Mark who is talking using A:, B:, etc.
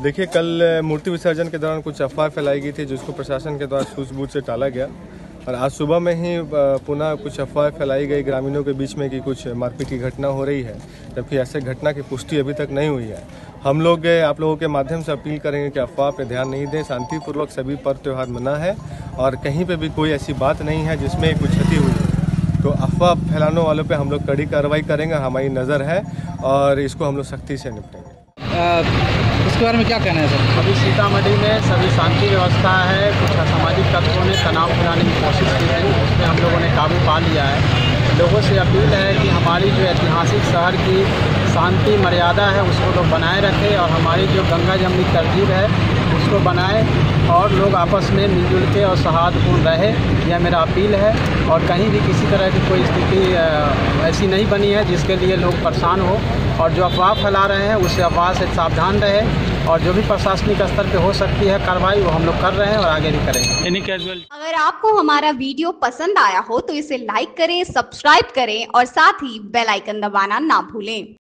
A: देखिए, कल मूर्ति विसर्जन के दौरान कुछ अफवाह फैलाई गई थी जिसको प्रशासन के द्वारा सूझबूझ से टाला गया और आज सुबह में ही पुनः कुछ अफवाह फैलाई गई ग्रामीणों के बीच में कि कुछ मारपीट की घटना हो रही है, जबकि ऐसे घटना की पुष्टि अभी तक नहीं हुई है। हम लोग आप लोगों के माध्यम से अपील करेंगे कि अफवाह पे ध्यान नहीं दें, शांतिपूर्वक सभी पर्व त्यौहार मना है और कहीं पे भी कोई ऐसी बात नहीं है जिसमें कुछ क्षति हुई है। तो अफवाह फैलाने वालों पे हम लोग कड़ी कार्रवाई करेंगे, हमारी नज़र है और इसको हम लोग सख्ती से निपटेंगे।
B: इसके बारे में क्या कहना है सर?
C: अभी सीतामढ़ी में सभी शांति व्यवस्था है। कुछ असामाजिक तत्वों ने तनाव फैलाने की कोशिश की है, उसमें हम लोगों ने काबू पा लिया है। लोगों से अपील है कि हमारी जो ऐतिहासिक शहर की शांति मर्यादा है उसको लोग बनाए रखें और हमारी जो गंगा जमनी तरतीब है उसको बनाए और लोग आपस में मिलजुल के और सौहार्दपूर्ण रहे, यह मेरा अपील है। और कहीं भी किसी तरह की कोई स्थिति ऐसी नहीं बनी है जिसके लिए लोग परेशान हो, और जो अफवाह फैला रहे हैं उससे अफवाह से सावधान रहे और जो भी प्रशासनिक स्तर पे हो सकती है कार्रवाई वो हम लोग कर रहे हैं और आगे भी करेंगे।
D: अगर आपको हमारा वीडियो पसंद आया हो तो इसे लाइक करें, सब्सक्राइब करें और साथ ही बेल आइकन दबाना ना भूलें।